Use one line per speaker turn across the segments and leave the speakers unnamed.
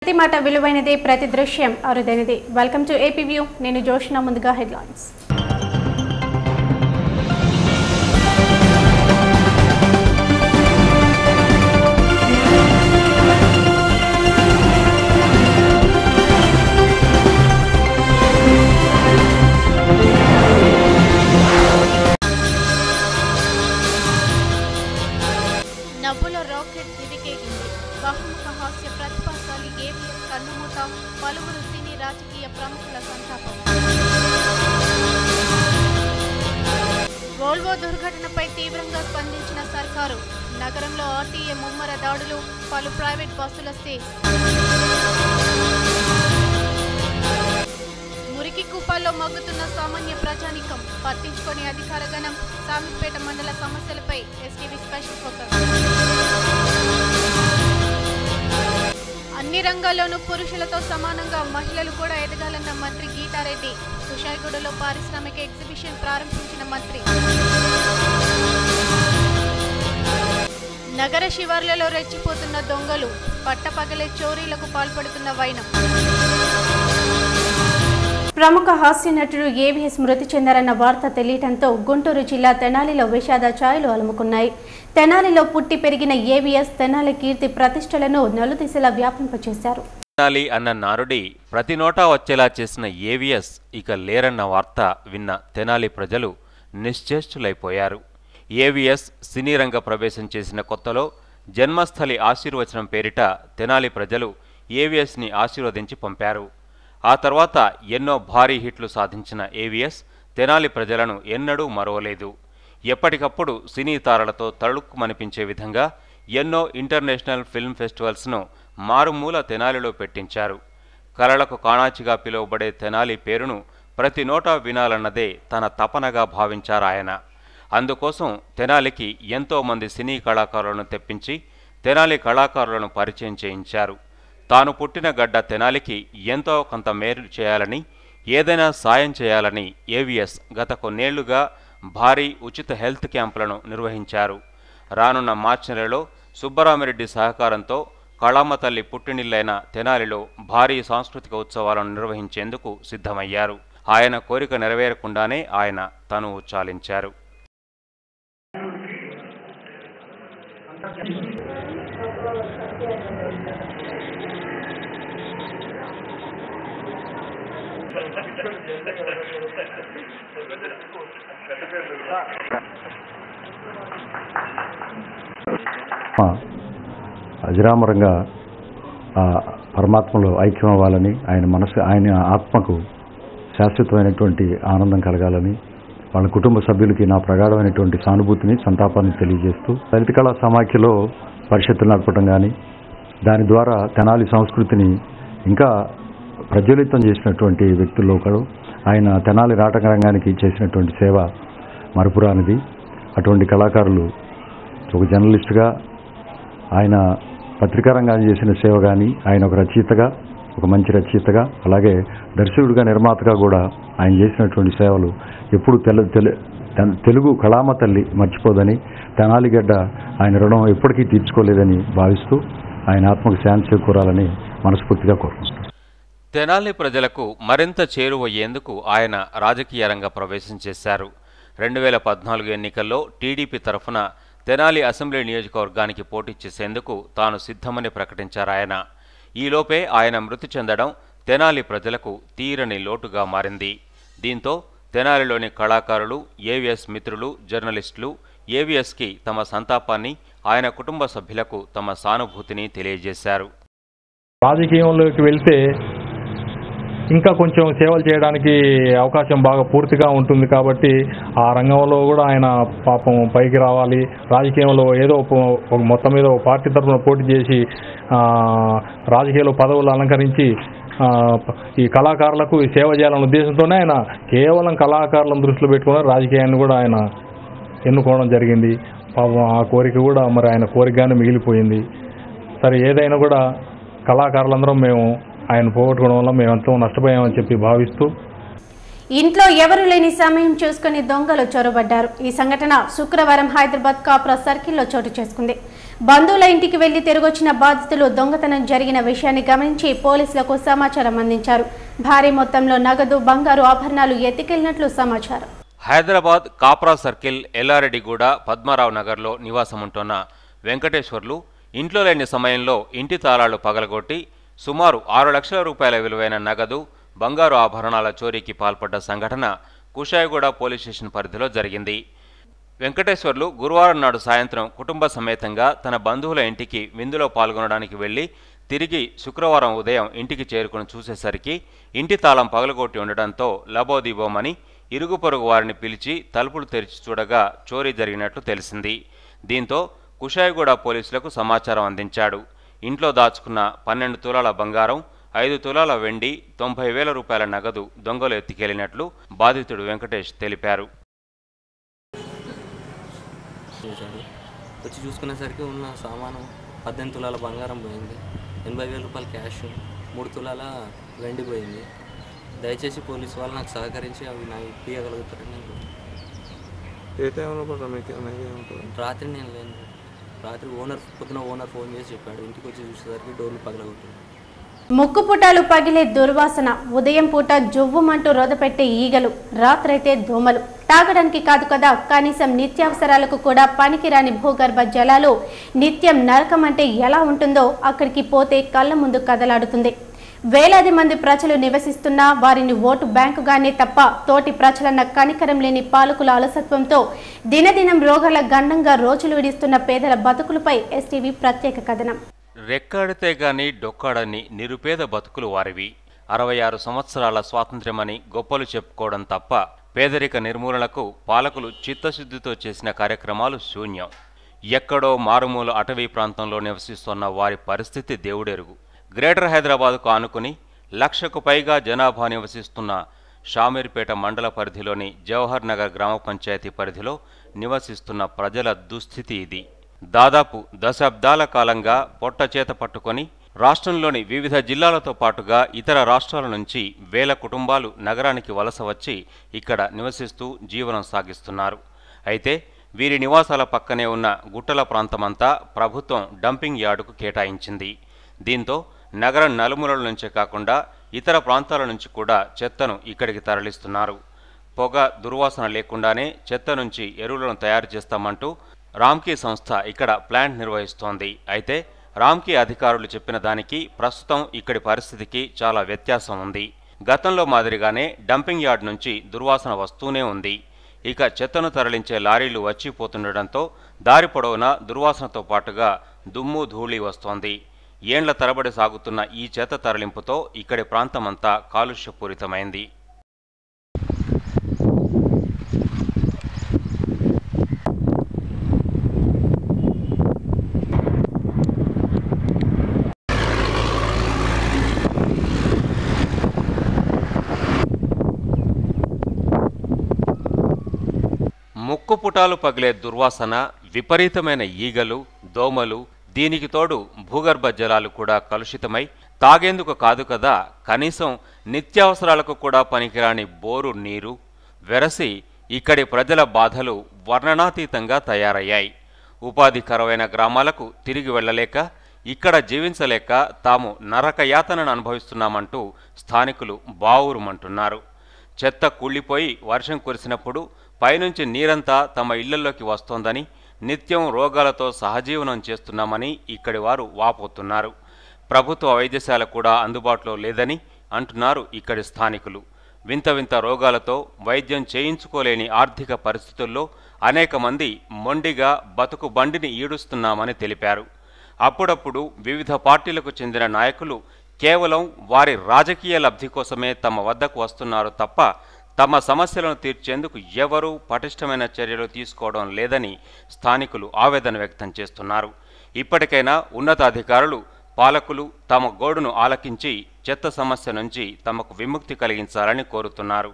ప్రతి మాట విలువైనది, ప్రతి దృశ్యం అరుదైనది. Welcome to AP view. నేను జోష్నా. ముందుగా హెడ్లైన్స్.
నవ్వుల రాకెట్ దివికేగింది. బహుముఖ హాస్య ప్రతిభాశాలి ఏవిఎస్ కన్నుమూత, పలువురు సినీ రాజకీయ ప్రముఖుల సంతాపం. వోల్వో దుర్ఘటనపై తీవ్రంగా స్పందించిన సర్కారు. నగరంలో ఆర్టీఏ ముమ్మర దాడులు, పలు ప్రైవేట్ బస్సుల సీజ్. మురికి కూపాల్లో మగ్గుతున్న సామాన్య ప్రజానికం, పట్టించుకొని అధికార గణం. సామిపేట మండల సమస్యలపై ఎస్టీవీ స్పెషల్ ఫోకస్. అన్ని రంగాల్లోనూ పురుషులతో సమానంగా మహిళలు కూడా ఎదగాలన్న మంత్రి గీతారెడ్డి. కుషాయిగూడలో పారిశ్రామిక ఎగ్జిబిషన్ ప్రారంభించిన మంత్రి. నగర శివార్లలో రెచ్చిపోతున్న దొంగలు, పట్టపగలే చోరీలకు పాల్పడుతున్న వైనం.
ప్రముఖ హాస్య నటుడు ఏవిఎస్ మృతి చెందారన్న వార్త తెలియటంతో గుంటూరు జిల్లా తెనాలిలో విషాద ఛాయలు అలుముకున్నాయి. తెనాలిలో పుట్టి పెరిగిన ఏవిఎస్ తెనాలి కీర్తి ప్రతిష్టలను నలుదిశలా వ్యాపింపచేశారు.
తెనాలి అన్న నారుడి ప్రతి నోటా వచ్చేలా చేసిన ఏవిఎస్ ఇక లేరన్న వార్త విన్న తెనాలి ప్రజలు నిశ్చేష్టులైపోయారు. ఏవిఎస్ సినీ రంగ ప్రవేశం చేసిన కొత్తలో జన్మస్థలి ఆశీర్వచనం పేరిట తెనాలి ప్రజలు ఏవిఎస్ని ఆశీర్వదించి పంపారు. ఆ తర్వాత ఎన్నో భారీ హిట్లు సాధించిన ఏవిఎస్ తెనాలి ప్రజలను ఎన్నడూ మరవలేదు. ఎప్పటికప్పుడు సినీ తారలతో తళుక్కుమనిపించే విధంగా ఎన్నో ఇంటర్నేషనల్ ఫిల్మ్ ఫెస్టివల్స్ను మారుమూల తెనాలిలో పెట్టించారు. కళలకు కాణాచిగా పిలువబడే తెనాలి పేరును ప్రతి నోటా వినాలన్నదే తన తపనగా భావించారాయన. అందుకోసం తెనాలికి ఎంతోమంది సినీ కళాకారులను తెప్పించి తెనాలి కళాకారులను పరిచయం చేయించారు. తాను పుట్టిన గడ్డ తెనాలికి ఎంతో కొంత మేలు చేయాలని, ఏదైనా సాయం చేయాలని ఏవిఎస్ గత కొన్నేళ్లుగా భారీ ఉచిత హెల్త్ క్యాంపులను నిర్వహించారు. రానున్న మార్చి నెలలో సుబ్బరామిరెడ్డి సహకారంతో కళామ తల్లి పుట్టినిల్లైన తెనాలిలో భారీ సాంస్కృతిక ఉత్సవాలను నిర్వహించేందుకు సిద్ధమయ్యారు. ఆయన కోరిక నెరవేరకుండానే ఆయన తనువు చాలించారు.
అజరామరంగా పరమాత్మలో ఐక్యం అవ్వాలని, ఆయన ఆత్మకు శాశ్వతమైనటువంటి ఆనందం కలగాలని, వాళ్ళ కుటుంబ సభ్యులకి నా ప్రగాఢమైనటువంటి సానుభూతిని, సంతాపాన్ని తెలియజేస్తూ లలిత కళా సమాఖ్యలో పరిషత్తులు నడపడం కానీ, దాని ద్వారా తెనాలి సంస్కృతిని ఇంకా ప్రజ్వలితం చేసినటువంటి వ్యక్తుల్లో ఒకడు. ఆయన తెనాలి నాటక రంగానికి చేసినటువంటి సేవ మరపురానిది. అటువంటి కళాకారులు, ఒక జర్నలిస్టుగా ఆయన పత్రికా రంగాన్ని చేసిన సేవ కానీ, ఆయన ఒక రచయితగా, ఒక మంచి రచయితగా, అలాగే దర్శకుడిగా, నిర్మాతగా కూడా ఆయన చేసినటువంటి సేవలు ఎప్పుడు తెలుగు కళామ తల్లి మర్చిపోదని, తెనాలి గడ్డ ఆయన రుణం ఎప్పటికీ తీర్చుకోలేదని భావిస్తూ ఆయన ఆత్మకు శాంతి చేకూరాలని మనస్ఫూర్తిగా కోరుకుంటున్నాను.
తెనాలి ప్రజలకు మరింత చేరువయ్యేందుకు ఆయన రాజకీయ రంగ ప్రవేశం చేశారు. 2014 ఎన్నికల్లో టీడీపీ తరఫున తెనాలి అసెంబ్లీ నియోజకవర్గానికి పోటీ చేసేందుకు తాను సిద్ధమని ప్రకటించారాయన. ఈలోపే ఆయన మృతి చెందడం తెనాలి ప్రజలకు తీరని లోటుగా మారింది. దీంతో తెనాలిలోని కళాకారులు, ఏవిఎస్ మిత్రులు, జర్నలిస్టులు ఏవిఎస్కి తమ సంతాపాన్ని, ఆయన కుటుంబ సభ్యులకు తమ సానుభూతిని తెలియజేశారు.
రాజకీయంలోకి వెళ్తే ఇంకా కొంచెం సేవలు చేయడానికి అవకాశం బాగా పూర్తిగా ఉంటుంది కాబట్టి ఆ రంగంలో కూడా ఆయన పాపం పైకి రావాలి. రాజకీయంలో ఏదో మొత్తం మీద పార్టీ తరఫున పోటీ చేసి రాజకీయాల్లో పదవులు అలంకరించి ఈ కళాకారులకు సేవ చేయాలనే ఉద్దేశంతోనే ఆయన కేవలం కళాకారులను దృష్టిలో పెట్టుకుని రాజకీయాన్ని కూడా ఆయన ఎన్నుకోవడం జరిగింది. పాపం ఆ కోరిక కూడా మరి ఆయన కోరికగానే మిగిలిపోయింది. సరే, ఏదైనా కూడా కళాకారులందరం మేము ఆయన పోగొట్టుకోవడం వల్ల మేమంతా నష్టపోయామని చెప్పి భావిస్తూ
ఇంట్లో ఎవరు లేని సమయం చూసుకుని దొంగలు చొరబడ్డారు. ఈ సంఘటన శుక్రవారం హైదరాబాద్ కాప్రా సర్కిల్లో చోటు చేసుకుంది. బంధువుల ఇంటికి వెళ్లి తిరిగొచ్చిన బాధితులు దొంగతనం జరిగిన విషయాన్ని గమనించి పోలీసులకు సమాచారం అందించారు. భారీ మొత్తంలో నగదు, బంగారు ఆభరణాలు ఎత్తుకెళ్లినట్లు సమాచారం.
హైదరాబాద్ కాప్రా సర్కిల్, ఎల్లారెడ్డిగూడ, పద్మారావు నగర్లో నివాసముంటున్న వెంకటేశ్వర్లు ఇంట్లో లేని సమయంలో ఇంటి తాళాలు పగలగొట్టి సుమారు 6 లక్షల రూపాయల విలువైన నగదు, బంగారు ఆభరణాల చోరీకి పాల్పడ్డ సంఘటన కుషాయిగూడ పోలీస్ స్టేషన్ పరిధిలో జరిగింది. వెంకటేశ్వర్లు గురువారం నాడు సాయంత్రం కుటుంబ సమేతంగా తన బంధువుల ఇంటికి విందులో పాల్గొనడానికి వెళ్లి తిరిగి శుక్రవారం ఉదయం ఇంటికి చేరుకుని చూసేసరికి ఇంటి తాళం పగలగొట్టి ఉండడంతో లబోదిబోమని ఇరుగు పొరుగు వారిని పిలిచి తలుపులు తెరిచి చూడగా చోరీ జరిగినట్లు తెలిసింది. దీంతో కుషాయిగూడ పోలీసులకు సమాచారం అందించాడు. ఇంట్లో దాచుకున్న 12 తులాల బంగారం, 5 తులాల వెండి, 90,000 రూపాయల నగదు దొంగలు ఎత్తికెళ్లినట్లు బాధితుడు వెంకటేష్ తెలిపారు.
వచ్చి చూసుకునేసరికి ఉన్న సామాను 18 తులాల బంగారం పోయింది, 80,000 రూపాయల క్యాష్, 3 తులాల వెండి పోయింది. దయచేసి పోలీసు వాళ్ళు నాకు సహకరించి అవి నాకు ఇవ్వగలుగుతారని నేను
ఏ టైంలో పడ్డా మీకు
రాత్రి నేను లేను. రాత్రి పొద్దున ఓనర్ ఫోన్ చేసి చెప్పాడు. ఇంటికి వచ్చి చూసేసరికి డోర్లు పగలగొట్టాడు.
ముక్కుపుటాలు పగిలే దుర్వాసన, ఉదయం పూట జువ్వుమంటూ రొదపెట్టే ఈగలు, రాత్రైతే దోమలు. తాగడానికి కాదు కదా, కనీసం నిత్యావసరాలకు కూడా పనికిరాని భూగర్భ జలాలు నిత్యం నరకం అంటే ఎలా ఉంటుందో అక్కడికి పోతే కళ్ళ ముందు కదలాడుతుంది. వేలాది మంది ప్రజలు నివసిస్తున్నా వారిని ఓటు బ్యాంకుగానే తప్ప తోటి ప్రజలన్న కనికరం లేని పాలకుల అలసత్వంతో దినదినం రోగాల గండంగా రోజులు విడిస్తున్న పేదల బతుకులపై ఎస్టీవీ ప్రత్యేక కథనం.
రెక్కాడితే గాని డొక్కాడని నిరుపేద బతుకులు వారివి. 66 సంవత్సరాల స్వాతంత్ర్యమని గొప్పలు చెప్పుకోవడం తప్ప పేదరిక నిర్మూలనకు పాలకులు చిత్తశుద్ధితో చేసిన కార్యక్రమాలు శూన్యం. ఎక్కడో మారుమూల అటవీ ప్రాంతంలో నివసిస్తున్న వారి పరిస్థితి దేవుడెరుగు. గ్రేటర్ హైదరాబాద్కు ఆనుకుని 1,00,000కు పైగా జనాభా నివసిస్తున్న షామీర్పేట మండల పరిధిలోని జవహర్ నగర్ గ్రామ పంచాయతీ పరిధిలో నివసిస్తున్న ప్రజల దుస్థితి ఇది. దాదాపు దశాబ్దాల కాలంగా పొట్ట చేత పట్టుకొని రాష్ట్రంలోని వివిధ జిల్లాలతో పాటుగా ఇతర రాష్ట్రాల నుంచి వేల కుటుంబాలు నగరానికి వలస వచ్చి ఇక్కడ నివసిస్తూ జీవనం సాగిస్తున్నారు. అయితే వీరి నివాసాల పక్కనే ఉన్న గుట్టల ప్రాంతమంతా ప్రభుత్వం డంపింగ్ యార్డుకు కేటాయించింది. దీంతో నగరం నలుమూలల నుంచే కాకుండా ఇతర ప్రాంతాల నుంచి కూడా చెత్తను ఇక్కడికి తరలిస్తున్నారు. పొగ, దుర్వాసన లేకుండానే చెత్త నుంచి ఎరువులను తయారు చేస్తామంటూ రామ్కీ సంస్థ ఇక్కడ ప్లాంట్ నిర్వహిస్తోంది. అయితే రామ్కీ అధికారులు చెప్పిన దానికి ప్రస్తుతం ఇక్కడి పరిస్థితికి చాలా వ్యత్యాసం ఉంది. గతంలో మాదిరిగానే డంపింగ్ యార్డ్ నుంచి దుర్వాసన వస్తూనే ఉంది. ఇక చెత్తను తరలించే లారీలు వచ్చిపోతుండటంతో దారి పొడవునా దుర్వాసనతో పాటుగా దుమ్ము, ధూళి వస్తోంది. ఏండ్ల తరబడి సాగుతున్న ఈ చెత్త తరలింపుతో ఇక్కడి ప్రాంతమంతా కాలుష్యపూరితమైంది. ముక్కుపుటాలు పగిలే దుర్వాసన, విపరీతమైన ఈగలు, దోమలు, దీనికి తోడు భూగర్భ జలాలు కూడా కలుషితమై తాగేందుకు కాదు కదా కనీసం నిత్యావసరాలకు కూడా పనికిరాని బోరు నీరు వెరసి ఇక్కడి ప్రజల బాధలు వర్ణనాతీతంగా తయారయ్యాయి. ఉపాధి కరువైన గ్రామాలకు తిరిగి వెళ్లలేక, ఇక్కడ జీవించలేక తాము నరకయాతనను అనుభవిస్తున్నామంటూ స్థానికులు బావురుమంటున్నారు. చెత్త కుళ్ళిపోయి వర్షం కురిసినప్పుడు పైనుంచి నీరంతా తమ ఇళ్లలోకి వస్తోందని, నిత్యం రోగాలతో సహజీవనం చేస్తున్నామని ఇక్కడి వారు వాపోతున్నారు. ప్రభుత్వ వైద్యశాల కూడా అందుబాటులో లేదని అంటున్నారు ఇక్కడి స్థానికులు. వింత వింత రోగాలతో వైద్యం చేయించుకోలేని ఆర్థిక పరిస్థితుల్లో అనేక మంది మొండిగా బతుకు బండిని ఈడుస్తున్నామని తెలిపారు. అప్పుడప్పుడు వివిధ పార్టీలకు చెందిన నాయకులు కేవలం వారి రాజకీయ లబ్ధి కోసమే తమ వద్దకు వస్తున్నారు తప్ప తమ సమస్యలను తీర్చేందుకు ఎవరూ పటిష్టమైన చర్యలు తీసుకోవడం లేదని స్థానికులు ఆవేదన వ్యక్తం చేస్తున్నారు. ఇప్పటికైనా ఉన్నతాధికారులు, పాలకులు తమ గోడును ఆలకించి చెత్త సమస్య నుంచి తమకు విముక్తి కలిగించాలని కోరుతున్నారు.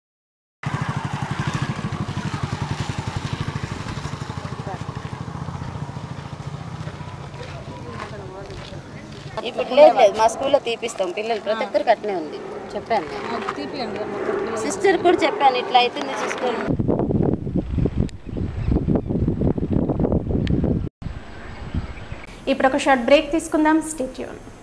ఇప్పుడు లేదు మా స్కూల్లో తీపిస్తాం, పిల్లలు ప్రతి ఒక్కరికి అట్నే ఉంది. చెప్పాను, సిస్టర్ కూడా చెప్పాను, ఇట్లా అవుతుంది సిస్టర్.
ఇప్పుడు ఒక షార్ట్ బ్రేక్ తీసుకుందాం. Stay tune.